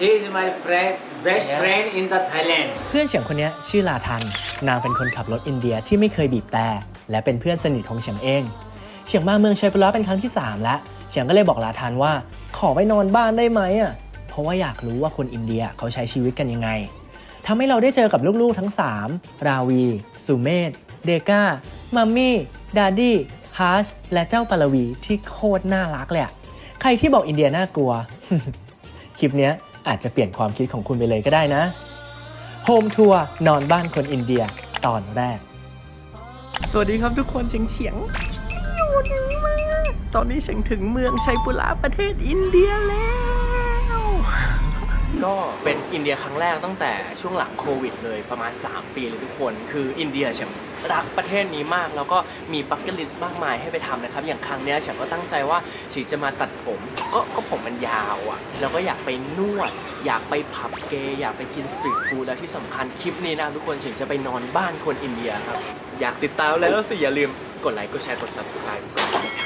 He is my friend, best friend in the Thailand. เพื่อนเฉียงคนนี้ชื่อลาทันนางเป็นคนขับรถอินเดียที่ไม่เคยบีบแต่และเป็นเพื่อนสนิทของเฉียงเองเฉียงมาเมืองชัยปุระเป็นครั้งที่3แล้วเฉียงก็เลยบอกลาทันว่าขอไปนอนบ้านได้ไหมเพราะว่าอยากรู้ว่าคนอินเดียเขาใช้ชีวิตกันยังไงทำให้เราได้เจอกับลูกๆทั้ง3ราวีสุเมธเดก้ามัมมี่ดาดี้ฮาร์ชและเจ้าปารวีที่โคตรน่ารักเลยใครที่บอกอินเดียน่ากลัว คลิปนี้อาจจะเปลี่ยนความคิดของคุณไปเลยก็ได้นะโฮมทัวร์นอนบ้านคนอินเดียตอนแรกสวัสดีครับทุกคนเฉียงอยู่ดีมากตอนนี้เฉียงถึงเมืองชัยปุระประเทศอินเดียแล้วก็เป็นอินเดียครั้งแรกตั้งแต่ช่วงหลังโควิดเลยประมาณ3 ปีเลยทุกคนคืออินเดียเฉียงรักประเทศนี้มากแล้วก็มีบัคเก็ตลิสต์มากมายให้ไปทำนะครับอย่างครั้งนี้เฉียงก็ตั้งใจว่าเฉียงจะมาตัดผมก็ผมมันยาวแล้วก็อยากไปนวดอยากไปผับเกย์อยากไปกินสตรีทฟู้ดและที่สำคัญคลิปนี้นะทุกคนเฉียงจะไปนอนบ้านคนอินเดียครับอยากติดตามแล้วสิอย่าลืมกดไลค์กดแชร์กด Subscribe กดติดตาม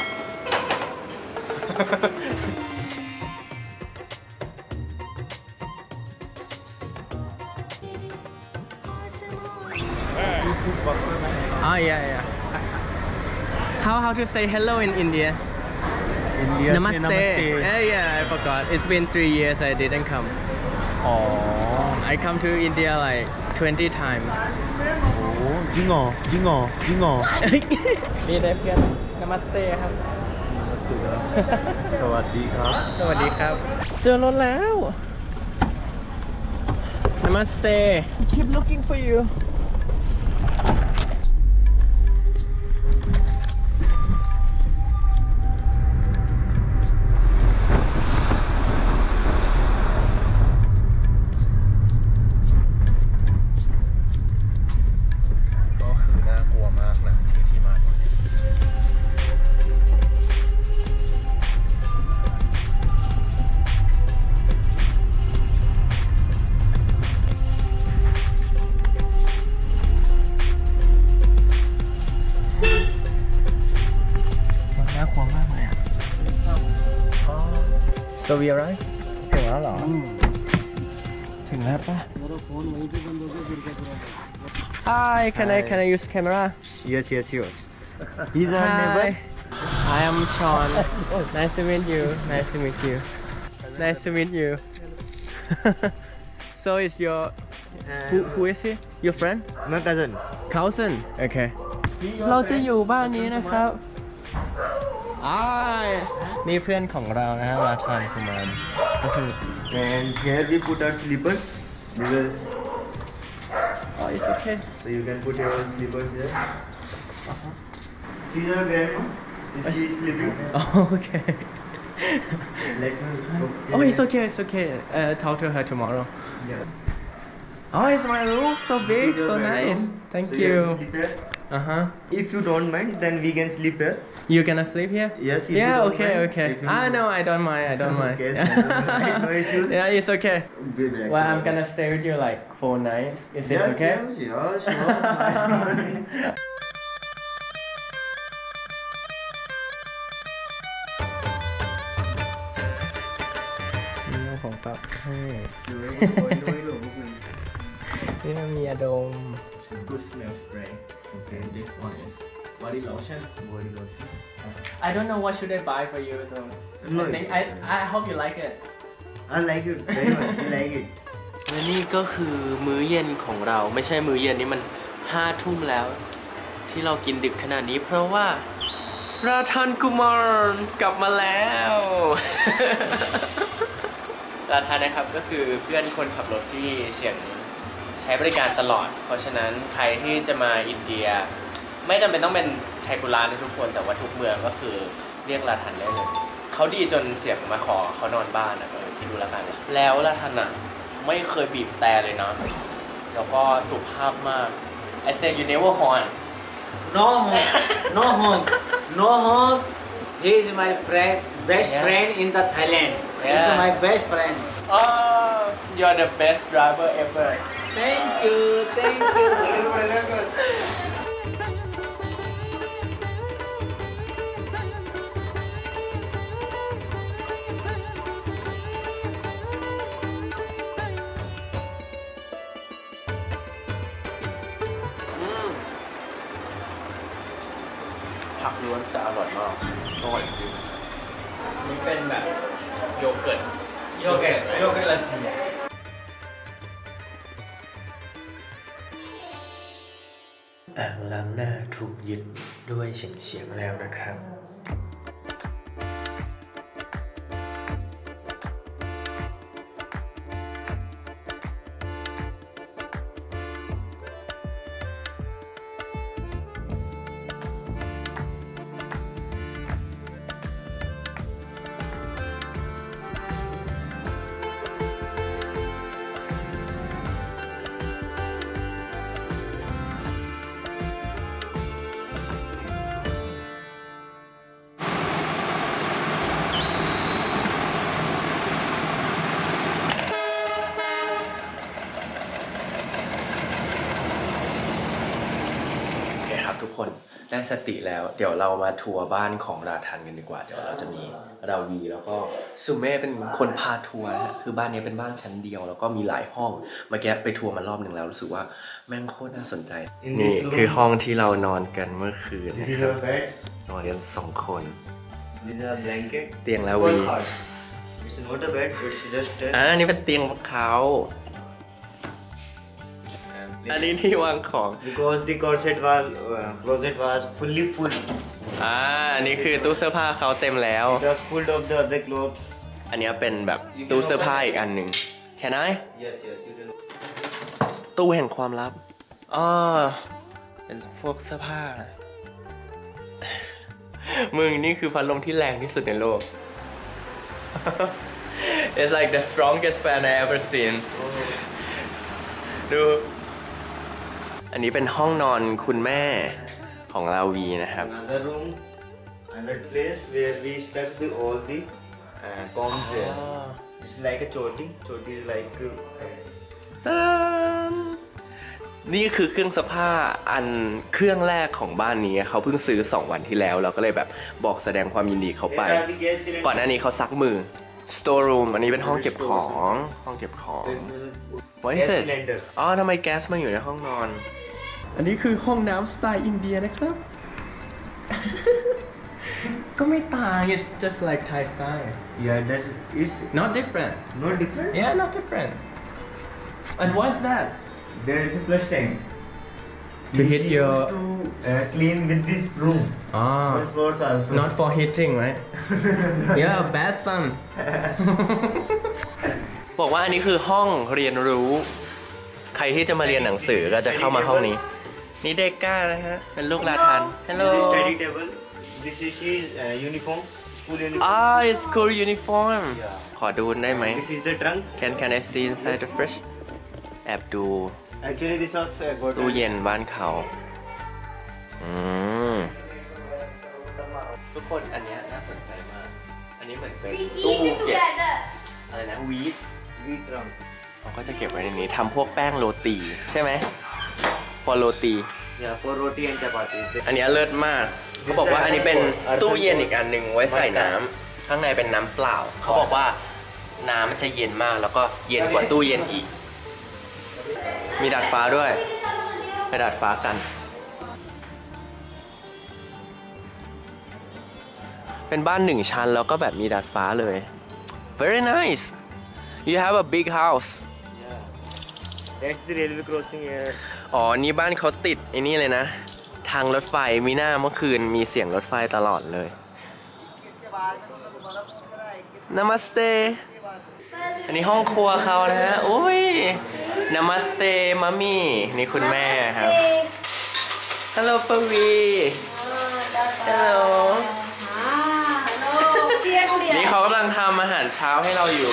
Oh yeah. How to say hello in India? Namaste. Yeah, I forgot. It's been 3 years I didn't come. I come to India like 20 times. จริงเหรอนี่ได้เพื่อน Namaste ครับสวัสดีครับสวัสดีครับเจอรถแล้ว Namaste. Keep looking for you.So we arrived ถึงแล้วเหรอถึงแล้วปะ Hi can I use camera Yes sure He's our neighbor I am Sean Nice to meet you So is your who is he your friend My cousin Okay เราจะอยู่บ้านนี้นะครับนี่เพื่อนของเรานะฮะลาทานคุมานก็คือ And here we put our slippers This is it's okay So you can put your slippers here She's our grandma Is she sleeping? Okay Let her it's okay talk to her tomorrow Yeah it's my room so big so nice Thank you If you don't mind then we can sleep here You gonna sleep here? Yes Okay No I don't mind Okay no issues Yeah it's okay Well I'm gonna stay with you like 4 nights Is this okay? Yes sure ของปรับให้นี่มันมียาดม Good smell spray Okay this one is body lotion I don't know what should I buy for you so I hope you like it I like it very much I like it และนี่ก็คือมื้อเย็นของเราไม่ใช่มื้อเย็นนี่มัน5 ทุ่มแล้วที่เรากินดึกขนาดนี้เพราะว่าราทันกุมารกลับมาแล้วราทันนะครับก็คือเพื่อนคนขับรถที่เฉียงใช้บริการตลอดเพราะฉะนั้นใครที่จะมาอินเดียไม่จำเป็นต้องเป็นชัยปุระนะทุกคนแต่ว่าทุกเมืองก็คือเรียกราทันได้เลยเขาดีจนเฉียงมาขอเขานอนบ้านนะคิดดูแล้วกันแล้วราทันอ่ะไม่เคยบีบแต่เลยนะแล้วก็สุภาพมาก I said you never horn No honk. He is my friend, best friend in the Thailand. He is my best friend. You're the best driver ever. Thank you. เล้วนจะอร่อยมากอร่อยจริงนี่เป็นแบบโยเกิร์ตลัสซี่อ่างล้างหน้าถูกยึดด้วยเฉียงๆแล้วนะครับทุกคนได้สติแล้วเดี๋ยวเรามาทัวร์บ้านของราทันกันดีกว่าเดี๋ยวเราจะมีราวีแล้วก็ซูเม่เป็นคนพาทัวร์นะคือบ้านนี้เป็นบ้านชั้นเดียวแล้วก็มีหลายห้องเมื่อกี้ไปทัวร์มารอบหนึ่งแล้วรู้สึกว่าแม่งโคตรน่าสนใจนี่คือห้องที่เรานอนกันเมื่อคืนนะครับนอนกัน2 คน เตียงราวีอันนี้เป็นเตียงของเขาอันนี้ที่วางของ because the closet was fully full อันนี้คือตู้เสื้อผ้าเขาเต็มแล้ว it was full of the other clothes อันนี้เป็นแบบตู้เสื้อผ้าอีกอันหนึ่งแค่ไหน yes you can ตู้แห่งความลับเป็นพวกเสื้อผ้ามึงนี่คือพัดลมที่แรงที่สุดในโลก It's like the strongest fan I ever seen ดูอันนี้เป็นห้องนอนคุณแม่ของราวีนะครับ another room another place where we stuck all the combs it's like a choti is like นี่คือเครื่องซักผ้าเครื่องแรกของบ้านนี้เขาเพิ่งซื้อ2 วันที่แล้วเราก็เลยแบบบอกแสดงความยินดีเขาไปก่อนหน้านี้เขาซักมือ store room อันนี้เป็นห้องเก็บของWhat is it ทำไมแก๊สมาอยู่ในห้องนอนอันนี้คือห้องน้ำสไตล์อินเดียนะครับ ก็ไม่ต่าง it's just like Thai style it's not different yeah not different and what's that there is a flush tank to hit your to clean with this broom floors also not for hitting right yeah bad son บอกว่าอันนี้คือห้องเรียนรู้ใครที่จะมาเรียนหนังสือก็จะเข้ามาห้องนี้นี่เด็กก้านะฮะเป็นลูกลาทัน Hello this is study table this is uniform school uniform it's school uniform ขอดูได้ไหม this is the trunk can I see inside the fridge แอบดู actually this was ตู้เย็นบ้านเขาทุกคนอันนี้น่าสนใจมากอันนี้เหมือนเป็นตู้เก็บอะไรนะวีท trunk เขาก็จะเก็บไว้ในนี้ทำพวกแป้งโรตีใช่ไหมฟอโรตี for roti and chapati อันนี้เลิศมากเขาบอกว่าอันนี้เป็นตู้เย็นอีกอันหนึ่งไว้ใส่น้ำข้างในเป็นน้ำเปล่าเขาบอกว่าน้ำมันจะเย็นมากแล้วก็เย็นกว่าตู้เย็นอีกมีดาดฟ้าด้วยไปดาดฟ้ากันเป็นบ้าน1 ชั้นแล้วก็แบบมีดาดฟ้าเลย very nice you have a big house that's the railway crossing here นี่บ้านเขาติดไอ้นี่เลยนะทางรถไฟมีหน้าเมื่อคืนมีเสียงรถไฟตลอดเลย Namaste อันนี้ห้องครัวเขานะฮะอุ้ย Namaste มัมมี่นี่คุณแม่ครับ Hello ปวี Hello นี่เขากำลังทำอาหารเช้าให้เราอยู่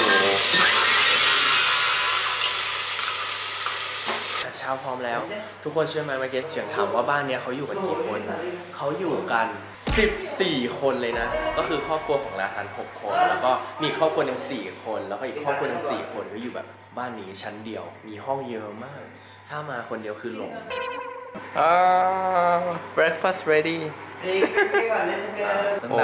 เช้าพร้อมแล้วทุกคนเชื่อไหมเมื่อกี้เฉียงถามว่าบ้านเนี้ยเขาอยู่กันกี่คนเขาอยู่กัน14 คนเลยนะก็คือครอบครัวของราทัน6 คนแล้วก็มีครอบครัวหนึ่ง4 คนแล้วก็อีกครอบครัวหนึ่ง4 คนก็อยู่แบบบ้านนี้ชั้นเดียวมีห้องเยอะมากถ้ามาคนเดียวคือหลงbreakfast ready โอ้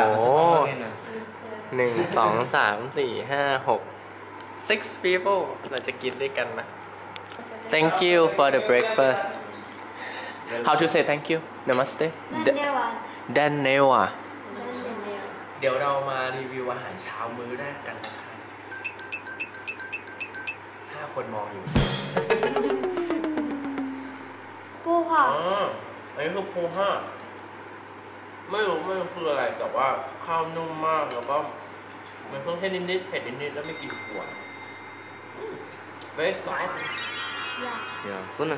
1 2 3 4 5 6 6 people เราจะกินด้วยกันนะThank you for the breakfast. How to say thank you? Namaste. แดนเนลอ่ะเดี๋ยวเรามารีวิวอาหารเช้ามื้อแรกกันนะครับ5 คนมองอยู่ปูค่ะอันนี้คือปูห่าไม่รู้คืออะไรแต่ว่าข้าวนุ่มมากแล้วก็มันเครื่องเทศนิดๆเผ็ดนิดๆแล้วไม่กินถั่วvery soft Yeah, good.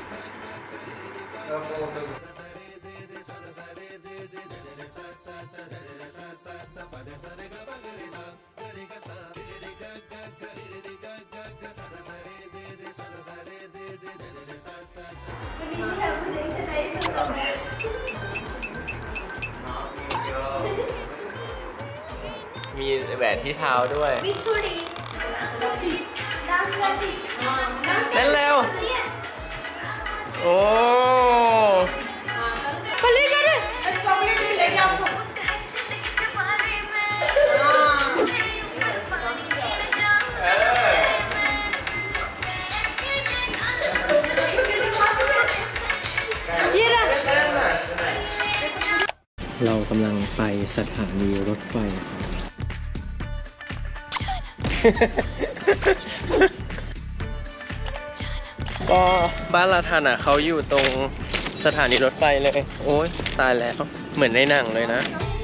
มีแหวนที่เท้าด้วยเล่นเร็วโอ้เรากำลังไปสถานีรถไฟก็บ้านลาทันอ่ะเขาอยู่ตรงสถานีรถไฟเลยโอ้ยตายแล้วเหมือนในหนังเลยนะ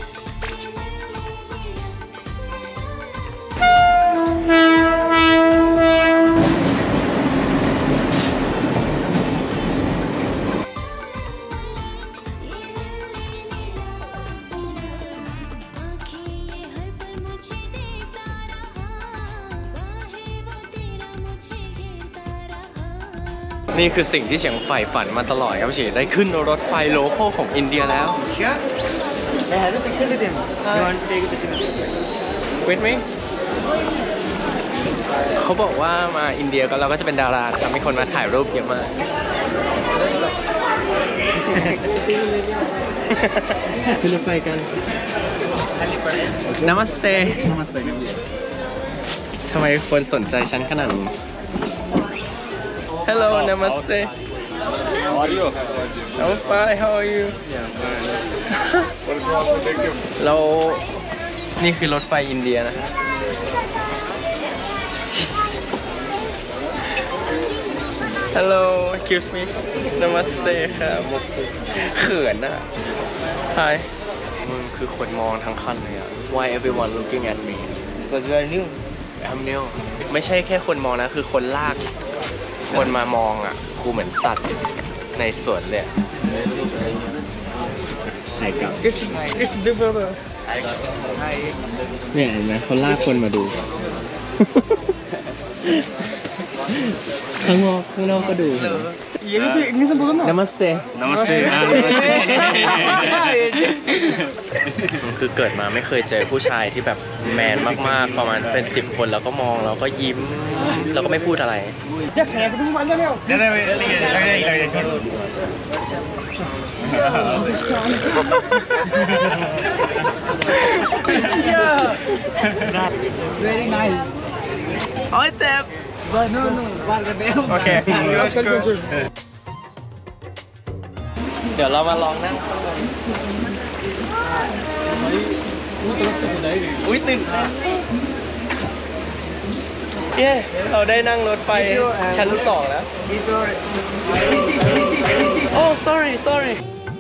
นี่คือสิ่งที่เฉียงใฝ่ฝันมาตลอดครับเฉียงได้ขึ้นรถไฟโลคอลของอินเดียแล้ว With me เขาบอกว่ามาอินเดียก็เราก็จะเป็นดาราครับมีคนมาถ่ายรูปเยอะมากขึ้นรถไฟกัน Namaste ทำไมคนสนใจฉันขนาดนี้ Hello, namaste. How are you? I'm fine. How are you? Yeah, เรานี่คือรถไฟอินเดียนะ Hello, excuse me. Namaste ครับเขินนะ Hi. มึงคือคนมองทั้งคันเลยอะ Why everyone looking at me? Because you are new. I'm new. ไม่ใช่แค่คนมองนะคือคนลากคนมามองอ่ะกูเหมือนสัตว์ในสวนเลยถ่ายกับเนี่ยเห็นไหมเขาลากคนมาดูข้างนอกก็ดูNamaste Namaste. คือเกิดมาไม่เคยเจอผู้ชายที่แบบแมนมากๆประมาณเป็น10 คนแล้วก็มองแล้วก็ยิ้มแล้วก็ไม่พูดอะไรVery nice โอ้ยเจ็บโอเคเดี๋ยวเรามาลองนั่งข้างบนอุ้ยตื่นเย้เราได้นั่งรถไฟชั้น 2แล้วโอ้ sorry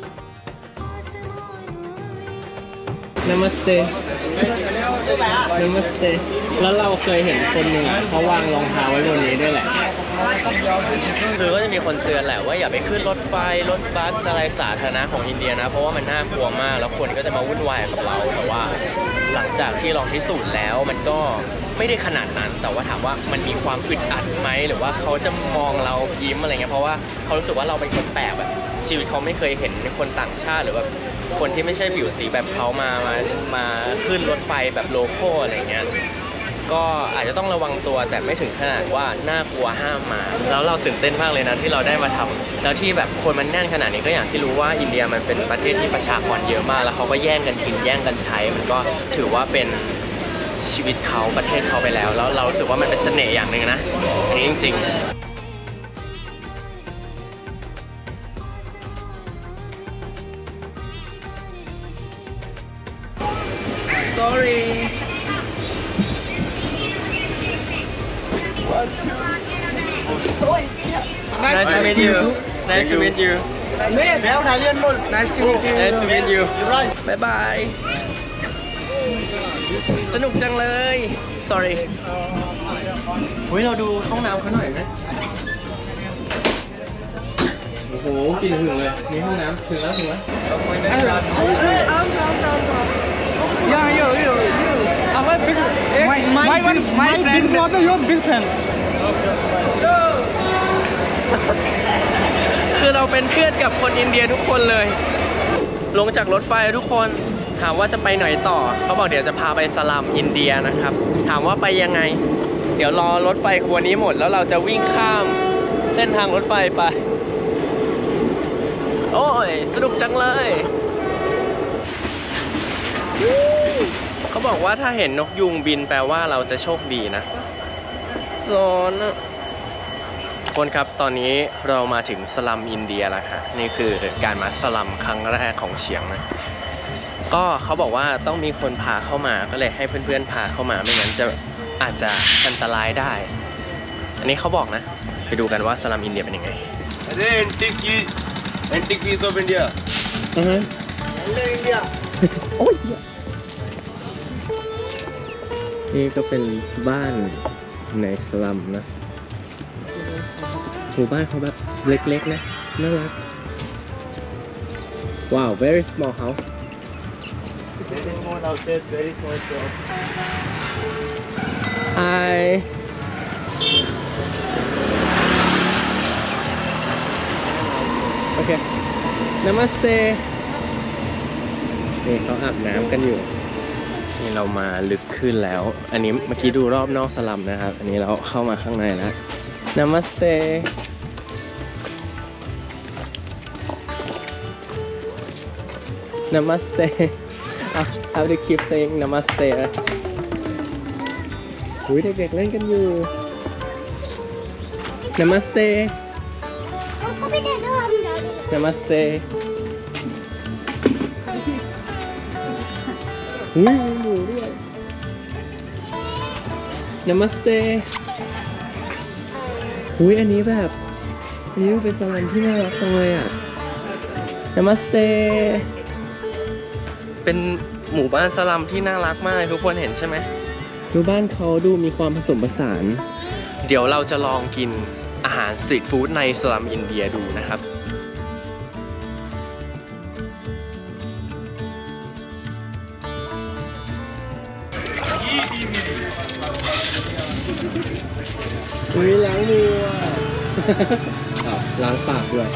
Namaste Namaste แล้วเราเคยเห็นคนหนึ่งเขาวางรองเท้าไว้บนนี้ด้วยแหละคือก็จะมีคนเตือนแหละว่าอย่าไปขึ้นรถไฟรถบัสอะไรสาธารณะของอินเดียนะเพราะว่ามันน่ากลัวมากแล้วคนก็จะมาวุ่นวายกับเราแต่ว่าหลังจากที่ลองพิสูจน์แล้วมันก็ไม่ได้ขนาดนั้นแต่ว่าถามว่ามันมีความอึดอัดไหมหรือว่าเขาจะมองเรายิ้มอะไรเงี้ยเพราะว่าเขารู้สึกว่าเราเป็นคนแปลกแบบชีวิตเขาไม่เคยเห็นคนต่างชาติหรือแบบคนที่ไม่ใช่ผิวสีแบบเขามาขึ้นรถไฟแบบโลคอลอะไรเงี้ยก็อาจจะต้องระวังตัวแต่ไม่ถึงขนาดว่าน่ากลัวห้ามมาแล้วเราตื่นเต้นมากเลยนะที่เราได้มาทำแล้วที่แบบคนมันแน่นขนาดนี้ก็อย่างที่รู้ว่าอินเดียมันเป็นประเทศที่ประชากรเยอะมากแล้วเขาก็แย่งกันกินแย่งกันใช้มันก็ถือว่าเป็นชีวิตเขาประเทศเขาไปแล้วเรารู้สึกว่ามันเป็นเสน่ห์อย่างหนึ่งนะอันนี้จริงๆ sorry Nice to meet you Nice to meet you Nice to meet you Nice to meet you Bye bye สนุกจังเลย sorry เฮ้ยเราดูห้องน้ำเขาหน่อยไหมโอ้โหกลิ่นหึงเลยมีห้องน้ำถึงแล้วคือเราเป็นเพื่อนกับคนอินเดียทุกคนเลยลงจากรถไฟทุกคนถามว่าจะไปไหนต่อเขาบอกเดี๋ยวจะพาไปสลัมอินเดียนะครับถามว่าไปยังไงเดี๋ยวรอรถไฟขบวนนี้หมดแล้วเราจะวิ่งข้ามเส้นทางรถไฟไปโอ้ยสนุกจังเลยเขาบอกว่าถ้าเห็นนกยุงบินแปลว่าเราจะโชคดีนะร้อนอะคนครับตอนนี้เรามาถึงสลัมอินเดียแล้วค่ะนี่คือการมาสลัมครั้งแรกของเฉียงนะก็เขาบอกว่าต้องมีคนพาเข้ามาก็เลยให้เพื่อนๆพาเข้ามาไม่งั้นจะอาจจะอันตรายได้อันนี้เขาบอกนะไปดูกันว่าสลัมอินเดียเป็นยังไง Antique piece of India. India. โอ้ยนี่ก็เป็นบ้านในสลัมนะหมู่บ้านเขาแบบเล็กๆนะน่ารักว้าว very small house Very small houses, very small shop. Hiโอเค Namaste นี่เขาอาบน้ำกันอยู่นี่เรามาลึกขึ้นแล้วอันนี้เมื่อกี้ดูรอบนอกสลัมนะครับอันนี้เราเข้ามาข้างในแล้ว Namaste Namaste I have to keep saying Namaste อุ้ยเด็กๆเล่นกันอยู่ Namaste Namaste อุ้ยมีหมูด้วย Namaste อุ้ยอันนี้แบบอันนี้เป็นสลัมที่น่ารักจังเลยอ่ะ Namaste เป็นหมู่บ้านสลัมที่น่ารักมากทุกคนเห็นใช่ไหมดูบ้านเขาดูมีความผสมผสานเดี๋ยวเราจะลองกินอาหารสตรีทฟู้ดในสลัมอินเดียดูนะครับมีล้างมือว่ะ ล้างปากด้วย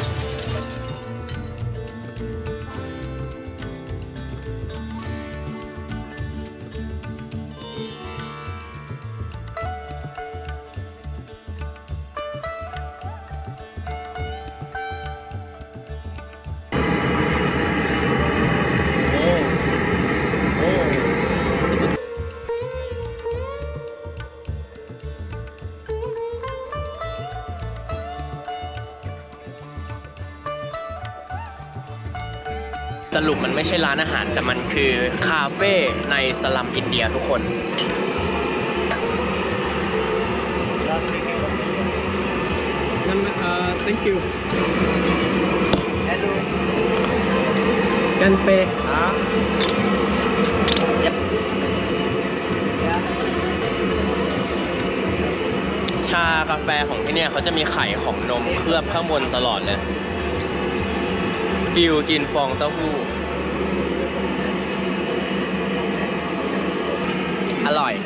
สรุปมันไม่ใช่ร้านอาหารแต่มันคือคาเฟ่ในสลัมอินเดียทุกคนนั่นthank you Hello. กันเปชากาแฟของที่เนี่ยเขาจะมีไข่ของนมเคลือบข้างบนตลอดเลยฟิวกินฟองเต้าหู้อร่อย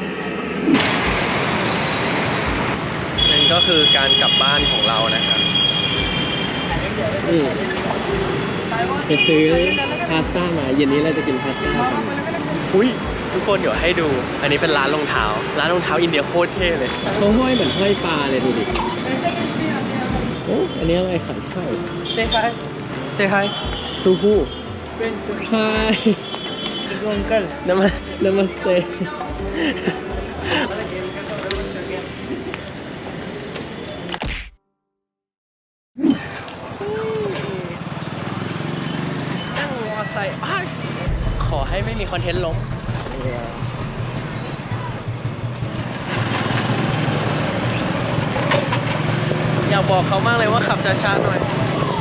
นั่นก็คือการกลับบ้านของเรานะครับนี่ไปซื้อพาสต้ามาเย็นนี้เราจะกินพาสต้ากันอุ้ยทุกคนเดี๋ยวให้ดูอันนี้เป็นร้านรองเท้าอินเดียโคตรเท่เลยเขาห้อยเหมือนห้อยปลาเลยดูดิโอ้อันนี้อะไรขายข้าว Say hi to who Hi Uncle. Namaste นั่งมอไซค์ขอให้ไม่มีคอนเทนต์ล้มอยากบอกเขามากเลยว่าขับช้าๆหน่อย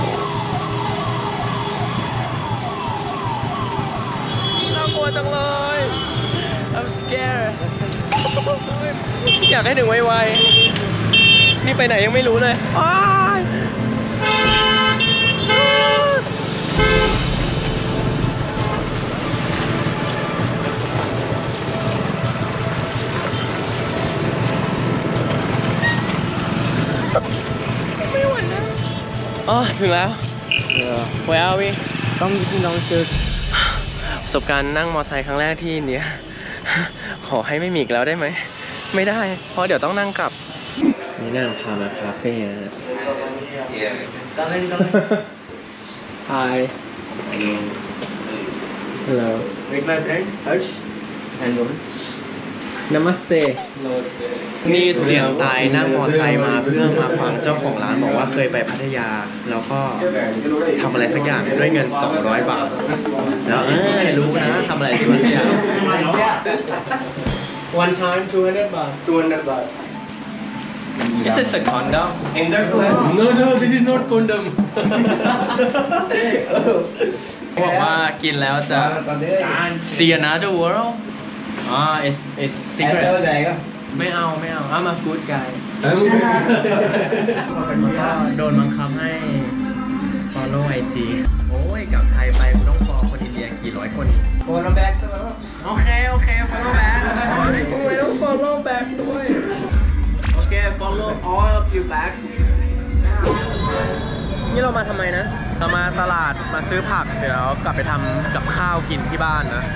น่ากลัวจังเลย I'm scared อยากให้ถึงไวๆนี่ไปไหนยังไม่รู้เลยไม่ไหวแล้วอ๋อถึงแล้ว Where are we ต้องเจอประสบการณ์นั่งมอเตอร์ไซค์ครั้งแรกที่อินเดียขอให้ไม่มีอีกแล้วได้ไหมไม่ได้เพราะเดี๋ยวต้องนั่งกลับนี่นั่งพามาคาเฟ่นะ Hi Hello Meet my friend Harsh and Rohan. Namaste นี่เสียงตายนั่งมอเตอร์ไซค์มาเพื่อมาฟังเจ้าของร้านบอกว่าเคยไปพัทยาแล้วก็ทำอะไรสักอย่างด้วยเงิน200 บาทแล้วรู้นะทำอะไรที่พัทยา One time 200 baht 200 baht. This is a condom In that to have. No this is not condom บอกว่ากินแล้วจะ see another world it's secret ไม่เอาI'm a good guy โดนบังคับให้ follow IG โอ้ยกลับไทยไปต้องฟอลคนอินเดียกี่ร้อยคน follow back โอเค follow back โอ้ยต้อง follow back ด้วยโอเค follow all of you back นี่เรามาทำไมนะเรามาตลาดมาซื้อผักเดี๋ยวกลับไปทำกับข้าวกินที่บ้านนะ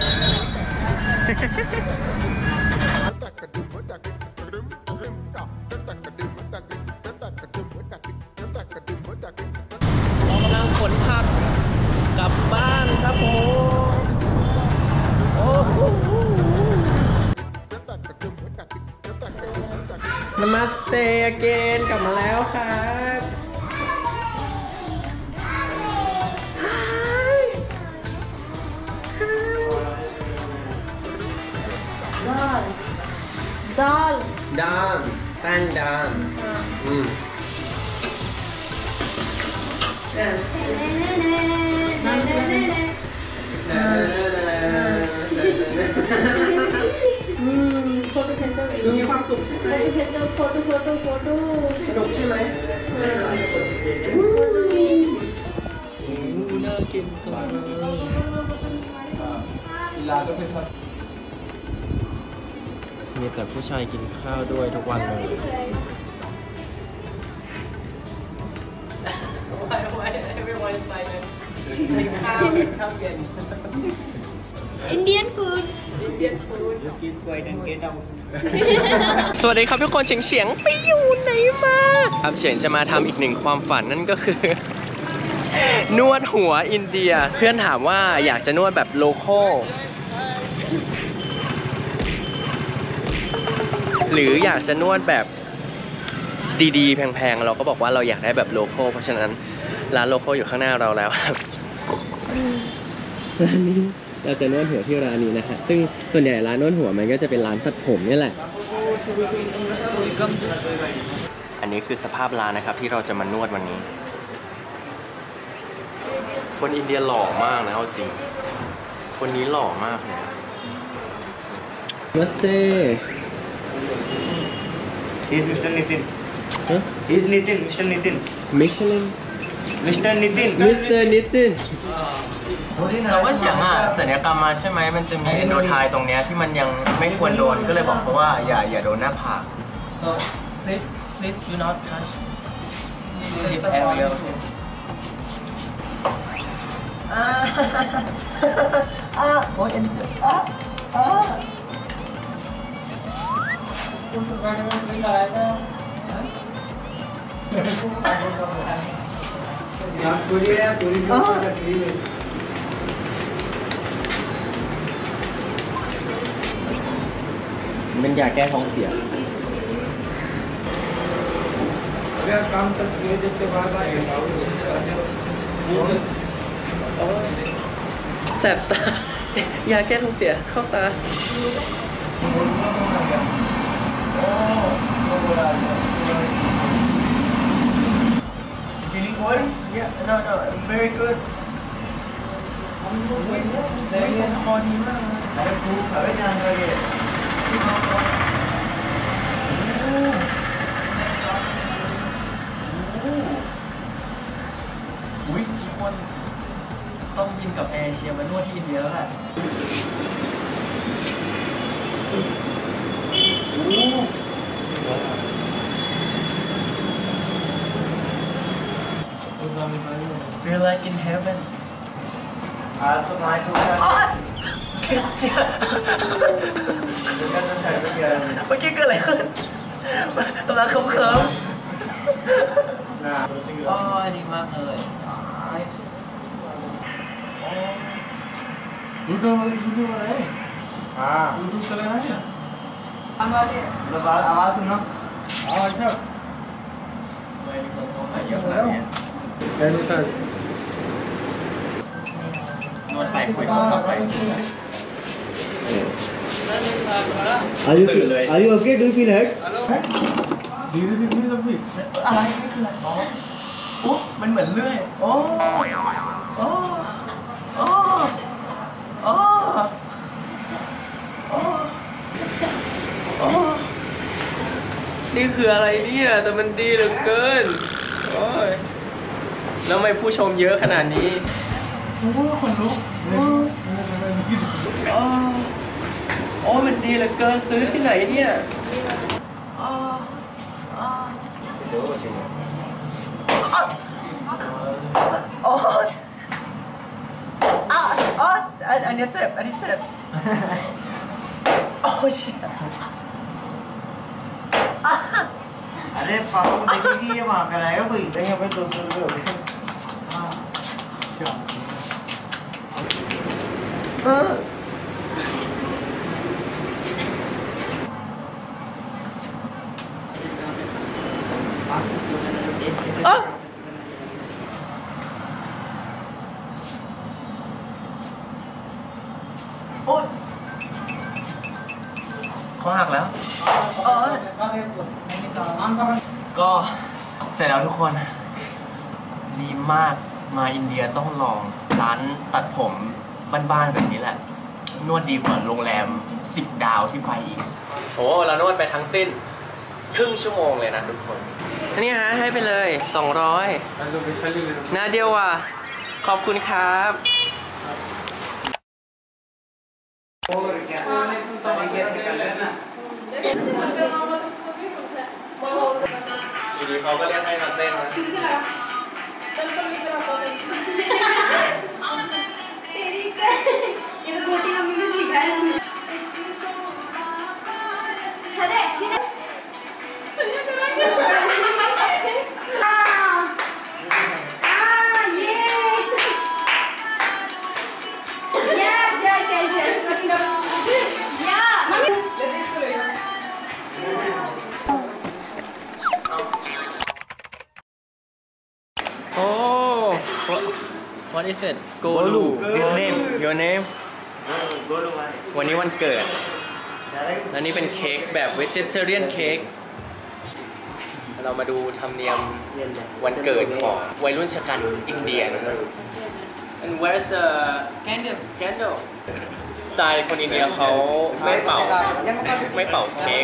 กำลังขนผักกลับบ้านครับผมโอ้โหNamaste again กลับมาแล้วครับดานแป้งดานดูมีความสุขใช่ไหมโฟโต้สนุกใช่ไหมน่ากินจังมีแต่ผู้ชายกินข้าวด้วยทุกวันเลยEveryone is silent กินข้าวเย็น Indian food กินกล้วยนั่นเกดาสวัสดีครับทุกคนเฉียงไปอยู่ไหนมาครับเฉียงจะมาทำอีกหนึ่งความฝันนั่นก็คือนวดหัวอินเดียเพื่อนถามว่าอยากจะนวดแบบโลคอลหรืออยากจะนวดแบบดีๆแพงๆเราก็บอกว่าเราอยากได้แบบโลคอลเพราะฉะนั้นร้านโลคอลอยู่ข้างหน้าเราแล้วครับร้านนี้เราจะนวดหัวที่ร้านนี้นะฮะซึ่งส่วนใหญ่ร้านนวดหัวมันก็จะเป็นร้านตัดผมนี่แหละอันนี้คือสภาพร้านนะครับที่เราจะมานวดวันนี้คนอินเดียหล่อมากนะเอาจริงคนนี้หล่อมากเลยNamaste He's Mr. Nitin. He's Nitin. Mr. Nitin. Michelin Mr. Nitin. Mr. Nitin แต่ว่าเฉียงอ่ะศัลยกรรมมาใช่ไหมมันจะมีเอนโดไทตรงเนี้ยที่มันยังไม่ควรโดนก็เลยบอกเขาว่าอย่าโดนหน้าผาก so please do not touch this areaโอ้ยอันนี้จะเป็นยาแก้ท้องเสียแสบตายาแก้ท้องเสียเข้าตา Feeling cold? Yeah, no, very good. अरे भूख हवे जान लगे อุ้ยอีกคนต้องบินกับแอร์เอเชียมานวดที่อินเดียแล้วแหละFeel like in heaven आज तो माय को เมื่อกี้เกิดอะไรขึ้นกำลังเคิมอ๋อดีมากเลย हाँ मतलब आवाज सुनो आवाज सब Are you okay? Do you feel hurt? อะไรไม่คืออะไรโอ้มันเหมือนเลื่อยโอ้โอ้โอ้โอ้โอ้โอ้นี่คืออะไรเนี่ยแต่มันดีเหลือเกินโอ้ยแล้วทำไมผู้ชมเยอะขนาดนี้โอ้คนลุกโอ้มันดีเหลือเกินซื้อที่ไหนเนี่ยโอ้อันนี้เจ็บอันนี้เจ็บโอ้ชิบ अरे पापा को देखेगी ये वहाँ कराएगा कोई देंगे भाई 200 रुपये हो गए โอ๊ยคอหักแล้วก็เสร็จแล้วทุกคนดีมากมาอินเดียต้องลองร้านตัดผมบ้านๆแบบนี้แหละนวดดีกว่าโรงแรม10 ดาวที่ไปอีกโอ้เรานวดไปทั้งสิ้นครึ่งชั่วโมงเลยนะทุกคนนี่ฮะให้ไปเลย200นาเดียวว่ะขอบคุณครับอยู่ดีเขาก็เรียกให้มาเต้นนะWhat is it? Golu. His name. Your name? Golu. วันนี้วันเกิดและนี่เป็นเค้กแบบ vegetarian cake เรามาดูธรรมเนียมวันเกิดของวัยรุ่นชะกันอินเดียนะครับ And where's the candle? สไตล์คนอินเดียเขาไม่เป่าเค้ก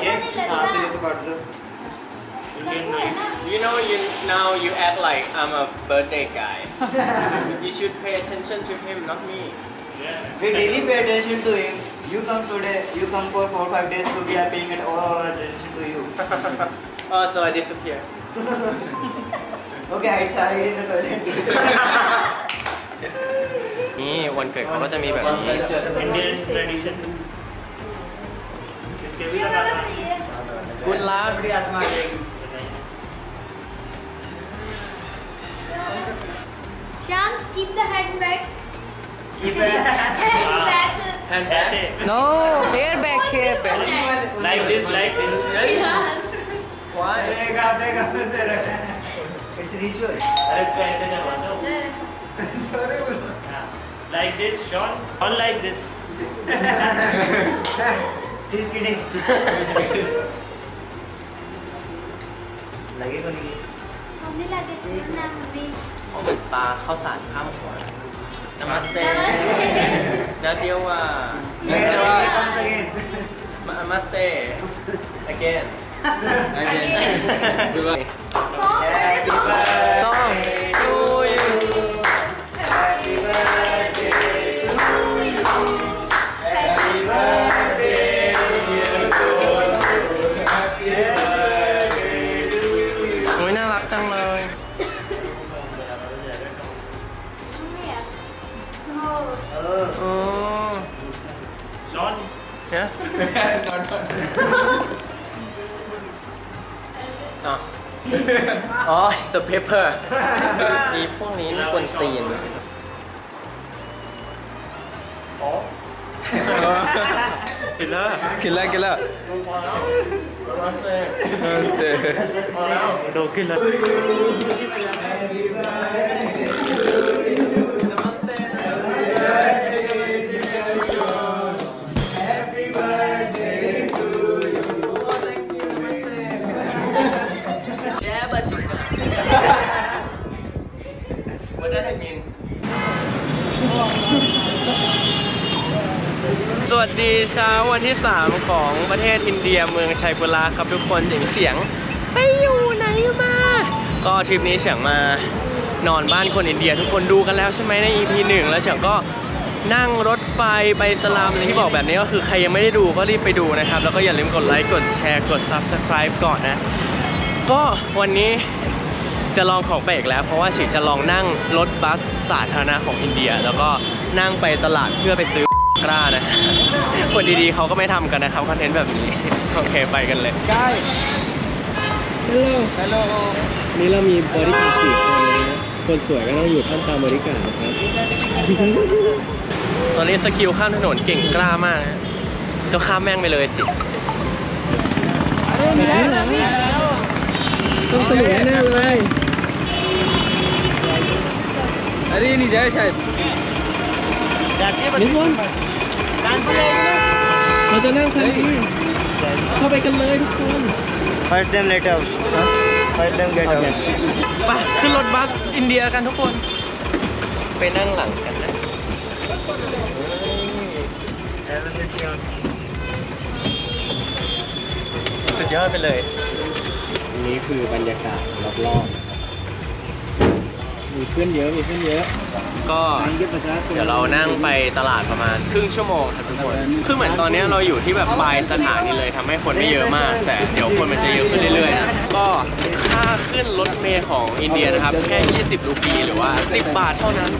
You know, now you act like I'm a birthday guy. You should pay attention to him, not me. We daily pay attention to him. You come today, you come for 4 or 5 days, so we are paying it all our attention to you. Oh, so I disappear. Okay, I hide in the toilet. นี่วันเกิดเขาก็จะมีแบบนี้ Indian tradition. Good luck. Shan, keep the hand back. Keep it. Hand back. ऐसे No, hair back. like this. Yeah. Why? It's ritual. अरे इसको ऐसे करवाता हूँ. Like this, Sean. All like this. He's kidding. लगे को नहीं? हमने लगे थे ना हमें। ปลาข้าวสารข้าวหัวนามัสเตนาเดียวว่า Comes again. นามัสเต again Again. Goodbye. Song, Happy song. birthday Song to you. Happy birthday to you. Happy birthday to you. Happy birthday to you. โอ้ยน่ารักจังเลย Oh. อ๋อ John. เนี่ยอ๋อ the paper มีพวกนี้มีกวนตีน Oh. กินแล้วกินแล้วกินแล้วโดกินแล้วสวัสดีเช้าวันที่ 3 ของประเทศอินเดียเมืองชัยปุระครับทุกคนเสียงไปอยู่ไหนมาก็ทริปนี้เฉียงมานอนบ้านคนอินเดียทุกคนดูกันแล้วใช่ไหมใน EP 1 แล้วเฉียงก็นั่งรถไฟไปสลามที่บอกแบบนี้ก็คือใครยังไม่ได้ดูก็รีบไปดูนะครับแล้วก็อย่าลืมกดไลค์กดแชร์กด Subscribe ก่อนนะก็วันนี้จะลองของแปลกแล้วเพราะว่าเฉียงจะลองนั่งรถบัสสาธารณะของอินเดียแล้วก็นั่งไปตลาดเพื่อไปซื้อกล้านะคนดีๆเขาก็ไม่ทำกันนะครับคอนเทนต์แบบนี้โอเคไปกันเลยใกล้ฮัลโหลนี่เรามีบริการ4 คนเลยนะคนสวยก็ต้องอยู่ท่ามกลางบริการนะครับตอนนี้สกิลข้ามถนนเก่งกล้ามากนะก็ข้ามแม่งไปเลยสิต้องสนุกแน่ๆเลยอันนี้นี่ใช่ใช่นิสนเราจะนั่งคันนี้เข้าไปกันเลยทุกคน Fight them later. Fight them get out. ไปขึ้นรถบัสอินเดียกันทุกคนไปนั่งหลังกันนะสุดยอดไปเลยนี่คือบรรยากาศรอบๆมีเพื่อนเยอะก็เดี๋ยวเรานั่งไปตลาดประมาณครึ่งชั่วโมงครับทุกคนคือเหมือนตอนนี้เราอยู่ที่แบบปลายสถานีเลยทำให้คนไม่เยอะมากแต่เดี๋ยวคนมันจะเยอะขึ้นเรื่อยๆนะก็ค่าขึ้นรถเมล์ของอินเดียนะครับแค่20 รูปีหรือว่า10 บาทเท่านั้น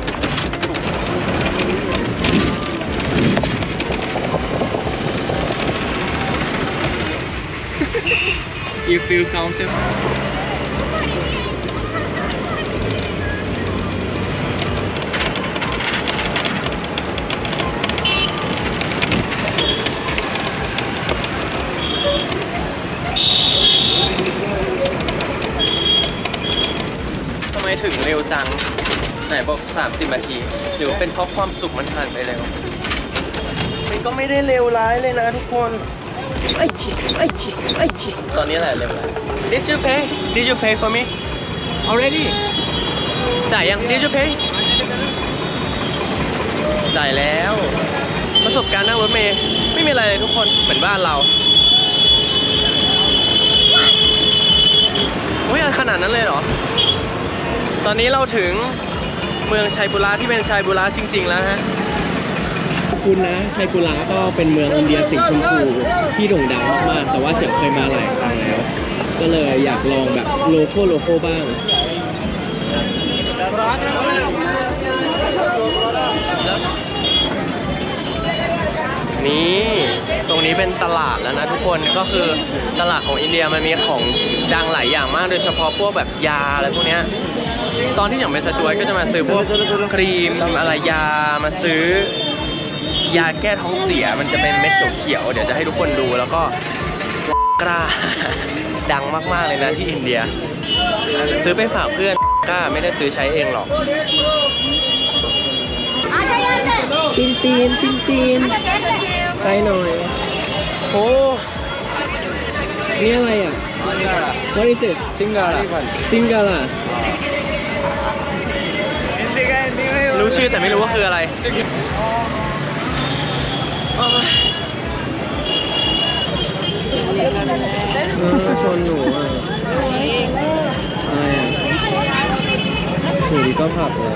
You feel comfortable? ทำไมถึงเร็วจังไหนบอก30 นาทีหรือเป็นเพราะความสุขมันผ่านไปเร็วมันก็ไม่ได้เร็วร้ายเลยนะทุกคนตอนนี้แหละเร็ว Did you pay for me already จ่ายยัง Did you pay จ่ายแล้วประสบการณ์นั่งรถเมล์ไม่มีอะไรเลยทุกคนเหมือนบ้านเราโอ้ยขนาดนั้นเลยเหรอตอนนี้เราถึงเมืองชัยปุระที่เป็นชัยปุระจริงๆแล้วฮะคุณนะชัยปุระก็เป็นเมืองอินเดียสีชมพูที่โด่งดังมากๆแต่ว่าเฉียงเคยมาหลายครั้งแล้วก็เลยอยากลองแบบโลโก้บ้างนี่ตรงนี้เป็นตลาดแล้วนะทุกคนก็คือตลาดของอินเดียมันมีของดังหลายอย่างมากโดยเฉพาะพวกแบบยาอะไรพวกนี้ตอนที่อย่างเป็นสจวยก็จะมาซื้อพวกครีมอะไรยามาซื้อยาแก้ท้องเสียมันจะเป็นเม็ดเขียวๆเดี๋ยวจะให้ทุกคนดูแล้วก็กล้าดังมากๆเลยนะที่อินเดียซื้อไปฝากเพื่อนกล้าไม่ได้ซื้อใช้เองหรอกตีนไปหน่อยโอ้นี่อะไรอ่ะ What is it Singara รู้ชื่อแต่ไม่รู้ว่าคืออะไรชนหนูอ่ะอะไรอ่ะหนูดีก็ผับเลย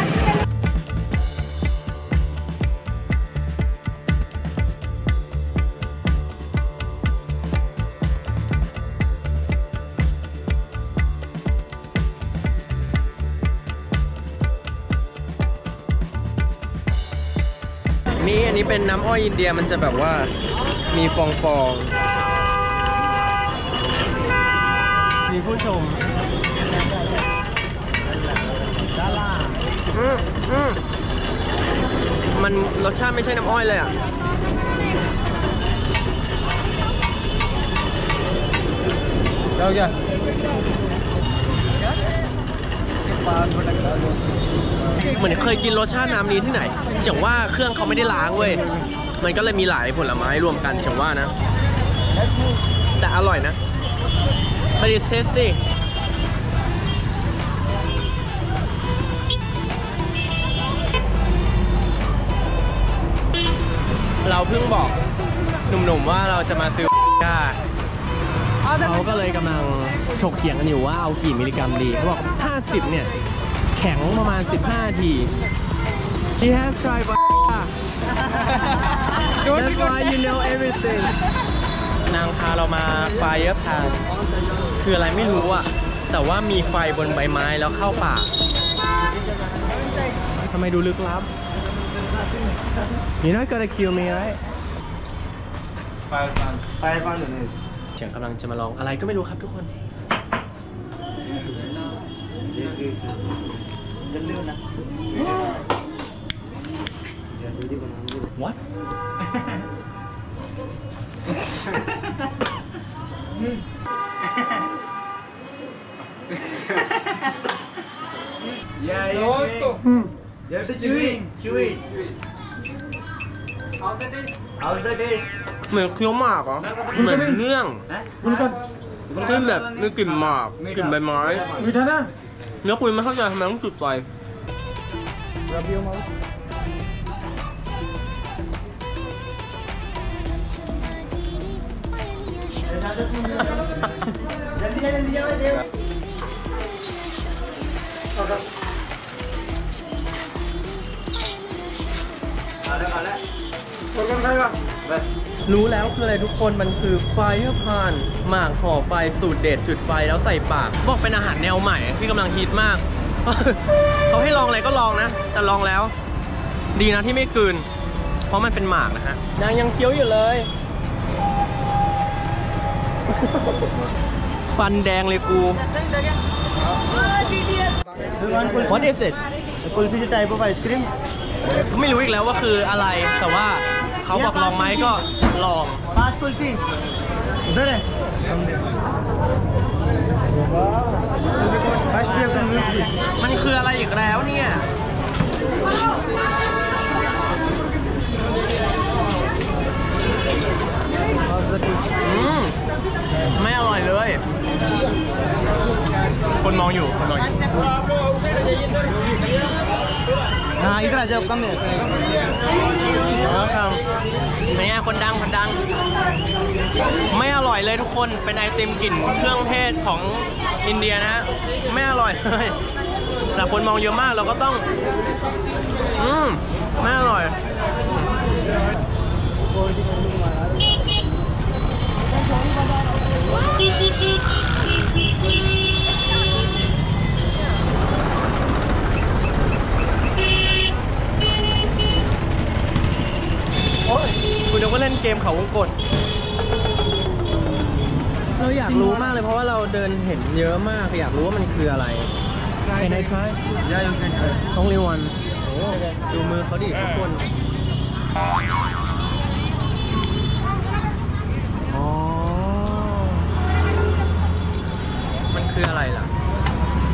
นี่อันนี้เป็นน้ำอ้อยอินเดียมันจะแบบว่ามีฟองมีผู้ชมมันรสชาติไม่ใช่น้ำอ้อยเลยอ่ะเราจะเหมือนเคยกินรสชาติน้ำนี้ที่ไหนเฉียงว่าเครื่องเขาไม่ได้ล้างเว้ยมันก็เลยมีหลายผลไม้รวมกันเฉียงว่านะแต่อร่อยนะ but it's tasty เราเพิ่งบอกหนุ่มๆว่าเราจะมาซื้อก้าเขาก็เลยกำลังถกเถียงกันอยู่ว่าเอากี่มิลลิกรัมดีเขาบอก50เนี่ยแข็งประมาณ15 ที He has tried That's why you know everything นางพาเรามาไฟเอฟทางคืออะไรไม่รู้อะแต่ว่ามีไฟบนใบไม้แล้วเข้าป่าทำไมดูลึกลับ You're not gonna kill me right ไฟฟันอยู่นี่เฉียงกำลังจะมาลองอะไรก็ไม่รู้ครับทุกคน What? Yeah, you have to chew it. How's the taste? เหมือนเคี้ยวหมากเหรอเหมือนเนื่องขึ้นแบบมีกลิ่นหมากกลิ่นใบไม้เนื้อคุยไม่เข้าใจทำไมต้องจุดไฟรู้แล้วคืออะไรทุกคนมันคือไฟพานหมากห่อไฟสูตรเด็ดจุดไฟแล้วใส่ปากบอกเป็นอาหารแนวใหม่ที่กำลังฮิตมากเขาให้ลองอะไรก็ลองนะแต่ลองแล้วดีนะที่ไม่กลืนเพราะมันเป็นหมากนะฮะยังเคี้ยวอยู่เลยฟันแดงเลยกู What is it? Kulfi type of ice cream. ไม่รู้อีกแล้วว่าคืออะไรแต่ว่าเขาบอกลองไหมก็ลอง 5 kulfi. उधर है. First we have to move this. มันคืออะไรอีกแล้วเนี่ยไม่อร่อยเลยคนมองอยู่ हाँ इधर आ जाओ कम है เนี่ยคนดังไม่อร่อยเลยทุกคนเป็นไอติมกลิ่นเครื่องเทศของอินเดียนะไม่อร่อยเลยแต่คนมองเยอะมากเราก็ต้องไม่อร่อยคุณเดี๋ยวก็เล่นเกมเขาวงกตเราอยากรู้มากเลยเพราะว่าเราเดินเห็นเยอะมากอยากรู้ว่ามันคืออะไร Can I try? Yeah, you can try. Only one ดูมือเขาดิทุกคนอ๋อมันคืออะไรล่ะ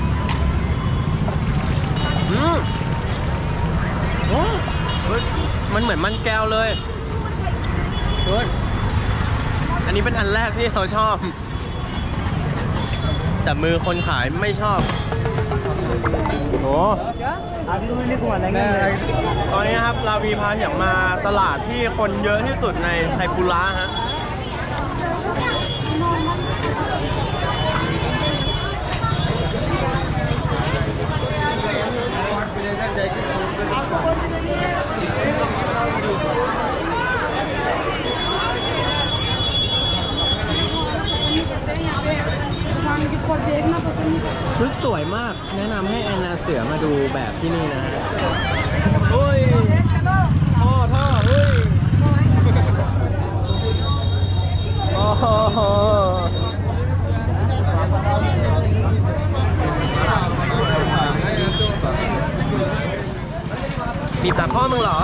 โอ้มันเหมือนมันแก้วเลยดูอันนี้เป็นอันแรกที่เราชอบแต่มือคนขายไม่ชอบโอ้ตอนนี้นะครับลาวีพาอย่างมาตลาดที่คนเยอะที่สุดในไทปุระฮะชุดสวยมากแนะนำให้แอนนาเสือมาดูแบบที่นี่นะฮะโอ้ยท่อเฮ้ยโอ้โหบีบตัดพ่อมึงเหรอ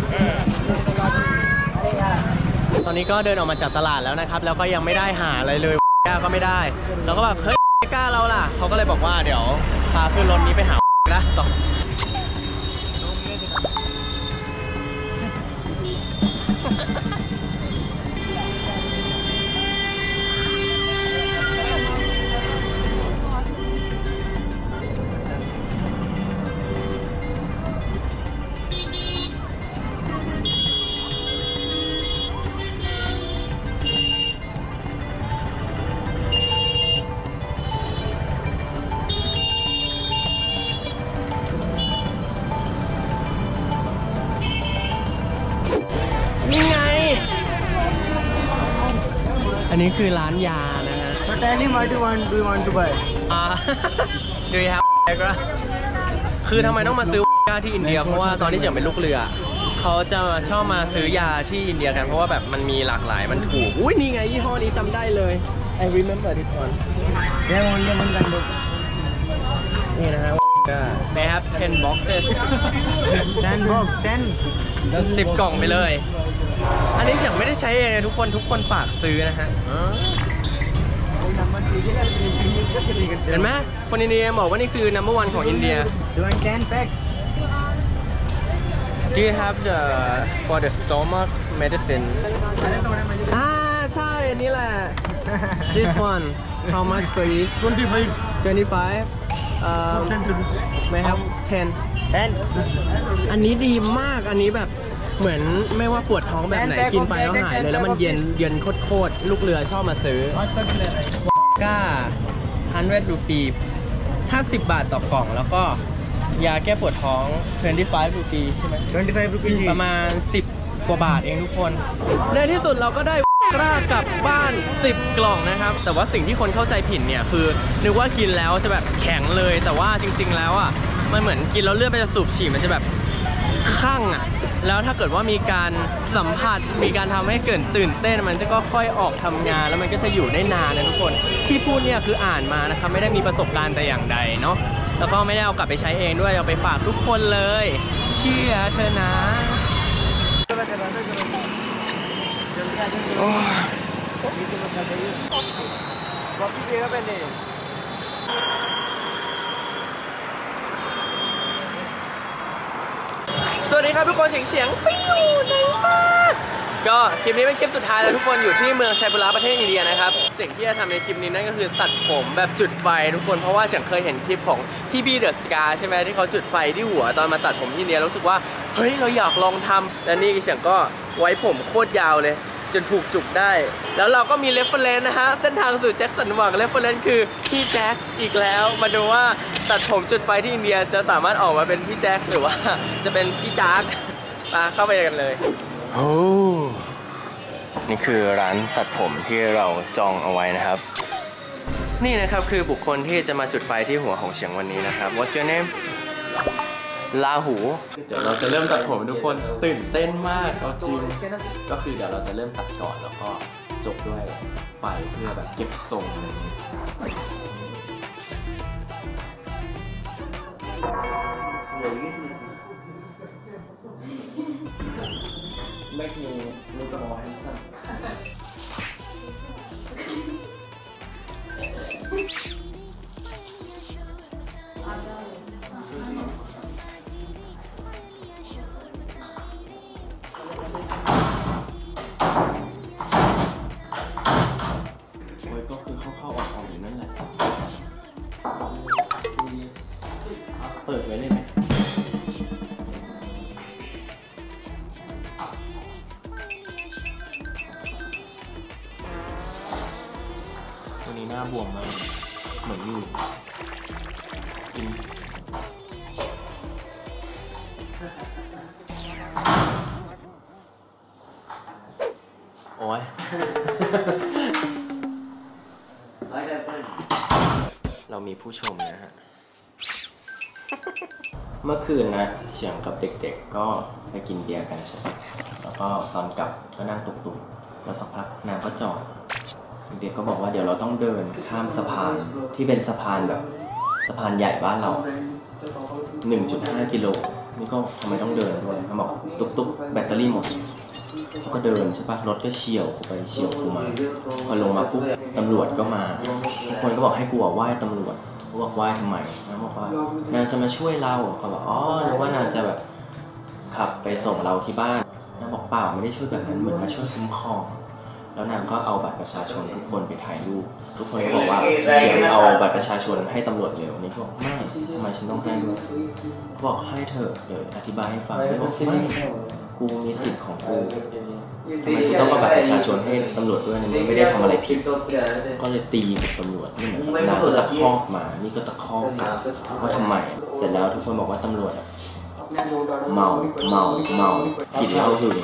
ตอนนี้ก็เดินออกมาจากตลาดแล้วนะครับแล้วก็ยังไม่ได้หาอะไรเลยก้าก็ไม่ได้เราก็แบบเฮ้ยกล้าเราล่ะเขาก็เลยบอกว่าเดี๋ยวพาขึ้นรถนี้ไปหานะต่อนี่ไงอันนี้คือร้านยานะฮะ So tell him what do you want to buy? Do you have คือทำไมต้องมาซื้อยาที่อินเดียเพราะว่าตอนที่เฉิงเป็นลูกเรือเขาจะชอบมาซื้อยาที่อินเดียกันเพราะว่าแบบมันมีหลากหลายมันถูกอุ้ยนี่ไงยี่ห้อนี้จำได้เลย I remember this one นี่นะฮะthey have 10 boxes 10 box 10 กล่องไปเลยอันนี้เฉิงไม่ได้ใช้เองทุกคนฝากซื้อนะฮะเห็นไหมคนอินเดียบอกว่านี่คือ number 1 ของอินเดีย Do you want 10 packs? Do you have the for the stomach medicine ใช่อันนี้แหละ This one how much for each 25 may have 10 อันนี้ดีมากอันนี้แบบเหมือนไม่ว่าปวดท้องแบบไหนกินไปแล้วหายเลยแล้วมันเย็นโคตรลูกเรือชอบมาซื้อก้า100 รูปี50 บาทต่อกล่องแล้วก็ยาแก้ปวดท้อง25 รูปีใช่ไหม 25 rupees ประมาณ10 กว่าบาทเองทุกคนในที่สุดเราก็ได้กล้ากลับบ้าน10 กล่องนะครับแต่ว่าสิ่งที่คนเข้าใจผิดเนี่ยคือนึกว่ากินแล้วจะแบบแข็งเลยแต่ว่าจริงๆแล้วอ่ะมันเหมือนกินแล้วเลือดมันจะสูบฉีดมันจะแบบคั่งอ่ะแล้วถ้าเกิดว่ามีการสัมผัสมีการทำให้เกิดตื่นเต้นมันก็ค่อยออกทำงานแล้วมันก็จะอยู่ได้นานนะทุกคนที่พูดเนี่ยคืออ่านมานะครับไม่ได้มีประสบการณ์แต่อย่างใดเนาะแล้วก็ไม่ได้เอากลับไปใช้เองด้วยเอาไปฝากทุกคนเลยเชื่อเธอนะสวัสดีครับทุกคนเฉียงไปอยู่ไหนมาก็คลิปนี้เป็นคลิปสุดท้ายแล้วทุกคนอยู่ที่เมืองชัยปุระประเทศอินเดียนะครับสิ่งที่จะทำในคลิปนี้นั่นก็คือตัดผมแบบจุดไฟทุกคนเพราะว่าเฉียงเคยเห็นคลิปของพี่บี้เดอะสกาใช่ไหมที่เขาจุดไฟที่หัวตอนมาตัดผมที่อินเดียรู้สึกว่าเฮ้ยเราอยากลองทำและนี่เฉียงก็ไว้ผมโคตรยาวเลยจนผูกจุกได้แล้วเราก็มีเรฟเฟอเรนซ์นะฮะเส้นทางสู่แจ็คสันหวังเรฟเฟอเรนซ์คือพี่แจ็คอีกแล้วมาดูว่าตัดผมจุดไฟที่อินเดียจะสามารถออกมาเป็นพี่แจ็คหรือว่าจะเป็นพี่จ๊าร์มาเข้าไปกันเลยโอ้นี่คือร้านตัดผมที่เราจองเอาไว้นะครับนี่นะครับคือบุคคลที่จะมาจุดไฟที่หัวของเฉียงวันนี้นะครับ What's your name ลาหูเดี๋ยวเราจะเริ่มตัดผมทุกคนตื่นเต้นมากเอาจริงก็คือเดี๋ยวเราจะเริ่มตัดก่อนแล้วก็จบด้วยไฟเพื่อแบบเก็บทรงอะไรอย่างนี้Make me look more handsome. เปิดไว้เลยไหมตัวนี้หน้าบวมมากเหมือนอยู่กินโอ้ย เรามีผู้ชมนะฮะ เมื่อคืนนะเฉียงกับเด็กๆก็ไปกินเบียร์กันใช่ไหมแล้วก็ตอนกลับก็นั่งตุกๆแล้วสักพักนางก็จอดเด็กๆก็บอกว่าเดี๋ยวเราต้องเดินข้ามสะพานที่เป็นสะพานแบบสะพานใหญ่บ้านเรา 1.5 กิโลนี่ก็ทำไมต้องเดินด้วยเขาบอกตุกๆแบตเตอรี่หมดเขาก็เดินใช่ปะรถก็เฉี่ยวกูไปเฉี่ยวกูมาพอลงมาปุ๊บตำรวจก็มาทุกคนก็บอกให้กูไหว้ตำรวจกูบอกไหว้ทำไมนางบอกว่านางจะมาช่วยเราเขาบอกอ๋อนึกว่านางจะแบบขับไปส่งเราที่บ้านนางบอกเปล่าไม่ได้ช่วยแบบนั้นเหมือนมาช่วยคุ้มครองแล้วนางก็เอาบัตรประชาชนทุกคนไปถ่ายรูปทุกคนก็บอกว่าเฉียงเอาบัตรประชาชนให้ตำรวจเร็วนี่บอกไม่ทำไมฉันต้องให้ด้วยเขาบอกให้เธอเดี๋ยวอธิบายให้ฟังไม่บอกไม่กูมีสิทธิ์ของกูทำไมกูต้องเอาบัตรประชาชนให้ตำรวจด้วยนี่ไม่ได้ทำอะไรผิดก็เลยตีกับตำรวจนี่เหมือนนางก็ตะคอกมานี่ก็ตะคอกกลับว่าทำไมเสร็จแล้วทุกคนบอกว่าตำรวจเมากินเหล้าหึง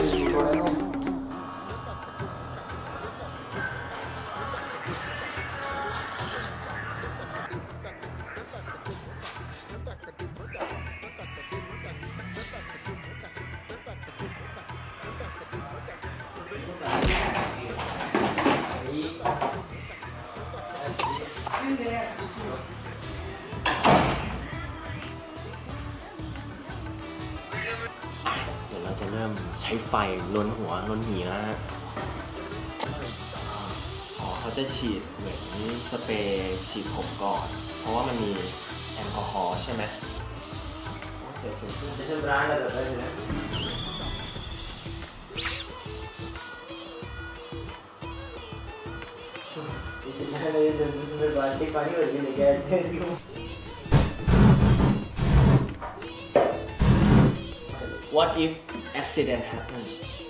เดี๋ยวเราจะเริ่มใช้ไฟล้นหัวล้นหนีแล้วฮะอ๋อเขาจะฉีดเหมือนสเปรย์ฉีดผมก่อนเพราะว่ามันมีแอลกอฮอล์ใช่ไหม जैसे ब्रांड आता है ना इसमें बाल्टी पानी भर के लेके आए थे इसको What if accident happens?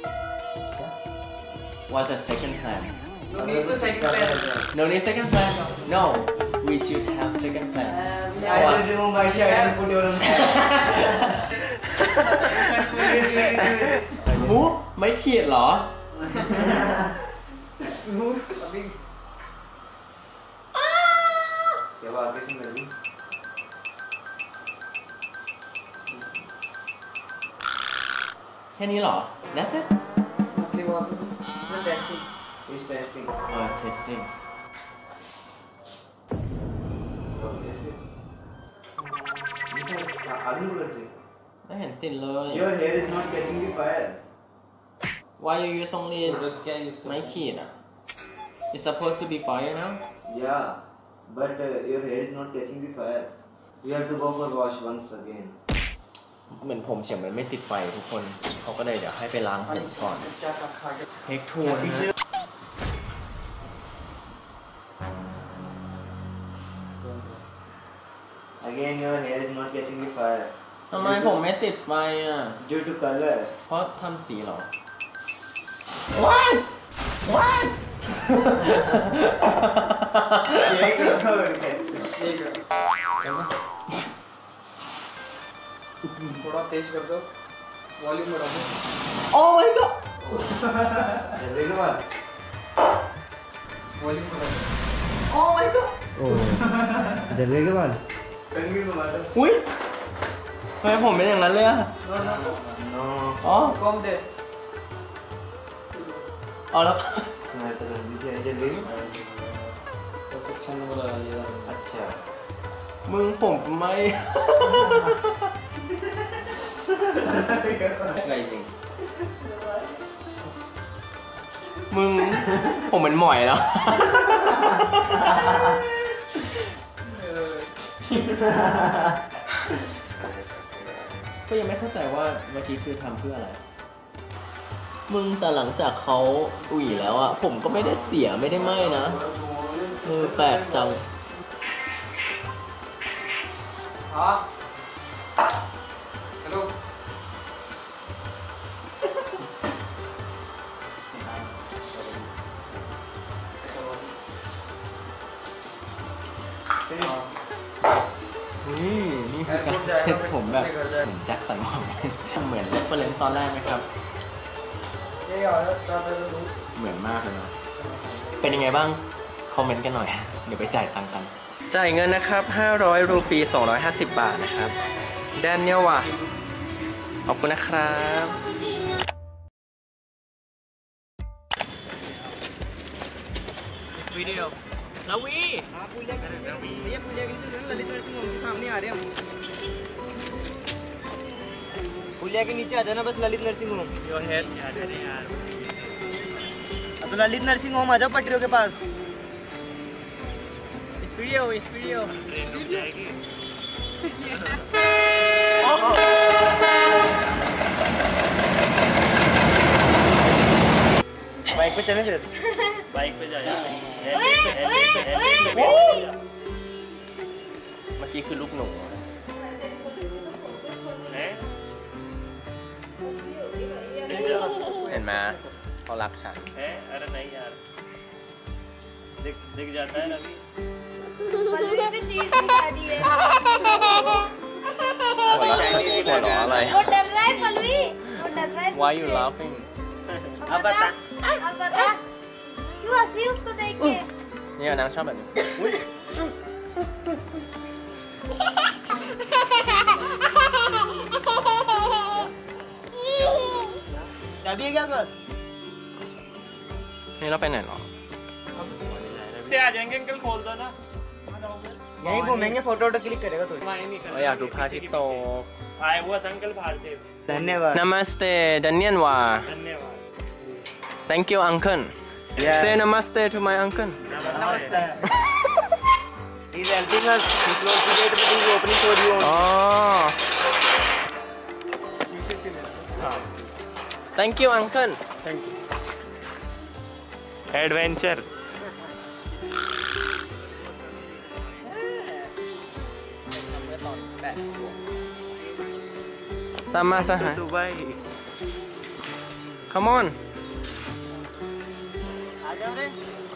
What's the second plan? No need to second plan. No need second plan? No, we should have second plan. I will remove my shirt and put your own shirt มูไม่ขีดเหรอ क्या बात है इसमें भी แค่นี้เหรอ That's it? He's testing Testing. आलू पकड़ ไม่เห็นติดเลย Your hair is not catching the fire Why you use only ไม่ขีดอ่ะ It's supposed to be fire now? Yeah but your hair is not catching the fire you have to go for wash once again เหมือนผมเฉียงมันไม่ติดไฟทุกคนเขาก็เลยเดี๋ยวให้ไปล้างผมก่อนเทคทูนะฮะ Again your hair is not catching the fire ทำไมผมไม่ติดไฟอ่ะ due to color เพราะทำสีเหรอ What What थोड़ा तेज कर दो वॉल्यूम बढ़ा दो Oh my god जल्दी के बाद वॉल्यूम बढ़ा दो Oh my god जल्दी के बाद कंगी में मारो อุ้ยทำไมผมเป็นอย่างนั้นเลยอ่ะ नो नो नो อ๋อ कम दे เอาแล้ว तो जल्दी से जल्दी परफेक्शन वाला ये अच्छा มึงผมไม่ स्लाइसिंग มึงผมเหมือนหมอยแล้ว ก็ยังไม่เข้าใจว่าเมื่อกี้คือทำเพื่ออะไร มึงแต่หลังจากเขาอุ่ยแล้วอ่ะผมก็ไม่ได้เสียไม่ได้ไหม้นะแปลกจัง हाँ นี่คือการเซ็ตผมแบบเหมือนแจ็คสันหวังเหมือนเรฟเฟอเรนซ์ตอนแรกไหมครับเหมือนมากเลยเนาะเป็นยังไงบ้างคอมเมนต์กันหน่อยเดี๋ยวไปจ่ายตังค์กันจ่ายเงินนะครับ500รูปี250 บาทนะครับแดนเนียลว่ะขอบคุณนะครับวิดีโอลาวี पुलिया के नीचे आ जाना बस Lalit nursing home your head अब तो ललित नर्सिंग होम आ जाओ पटरियों के पास इस वीडियो बाइक पे चले फिर बाइक पे जा यार เมื่อกี้คือลูกหนูเห็นไหมเขารักฉัน अरे नहीं यार दिख जाता है अभी पलवी पे चीज दिखा दी है। หัวเราะอะไร वो डर रहा है पलवी, वो डर रहा है। Why you laughing अब बता क्यों हंसी उसको देख के? เนี่ยนางชอบแบบนี้ चाबी है क्या कर นี่เราไปไหนหรอ से आ जाएंगे अंकल खोल दो ना यहीं घूमेंगे फोटो वोटो क्लिक करेगा तो เราอยากดูพระอาทิตย์ตก आए हुआ था अंकल भारतीय धन्यवाद Namaste Daniel wa धन्यवाद Thank you uncle Yeah. Say namaste to my uncle नमस्ते He's helping us to close the gate but he's opening for you only. อ๋อ Thank you uncle adventure ตามมาสหาย Dubai Come on आ जाओ रे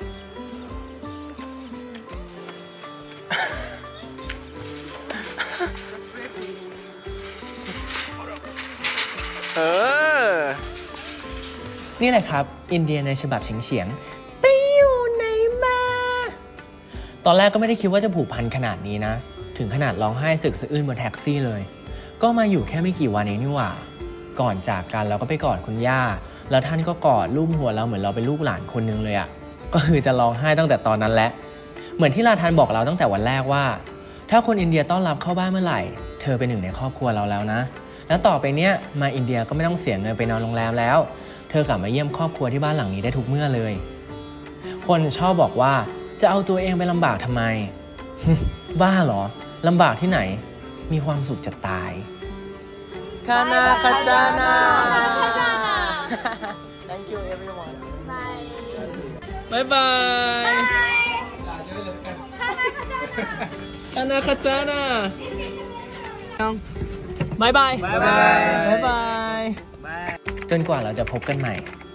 นี่แหละครับอินเดียในฉบับเฉียงๆไปอยู่ไหนมาตอนแรกก็ไม่ได้คิดว่าจะผูกพันขนาดนี้นะถึงขนาดร้องไห้สึกสะอื้นบนแท็กซี่เลยก็มาอยู่แค่ไม่กี่วันเองนี่หว่าก่อนจากกันเราก็ไปกอดคุณย่าแล้วท่านก็กอดลูบหัวเราเหมือนเราเป็นลูกหลานคนนึงเลยอะก็คือจะร้องไห้ตั้งแต่ตอนนั้นแหละเหมือนที่ลาทานบอกเราตั้งแต่วันแรกว่าถ้าคนอินเดียต้อนรับเข้าบ้านเมื่อไหร่เธอเป็นหนึ่งในครอบครัวเราแล้วนะแล้วต่อไปเนี้ยมาอินเดียก็ไม่ต้องเสียเงินไปนอนโรงแรมแล้วเธอกลับมาเยี่ยมครอบครัวที่บ้านหลังนี้ได้ทุกเมื่อเลยคนชอบบอกว่าจะเอาตัวเองไปลำบากทำไม บ้าเหรอลำบากที่ไหนมีความสุขจะตายคานาคาจานา Thank you everyone Bye bye คานาคาจานาบายบายบายบายจนกว่าเราจะพบกันใหม่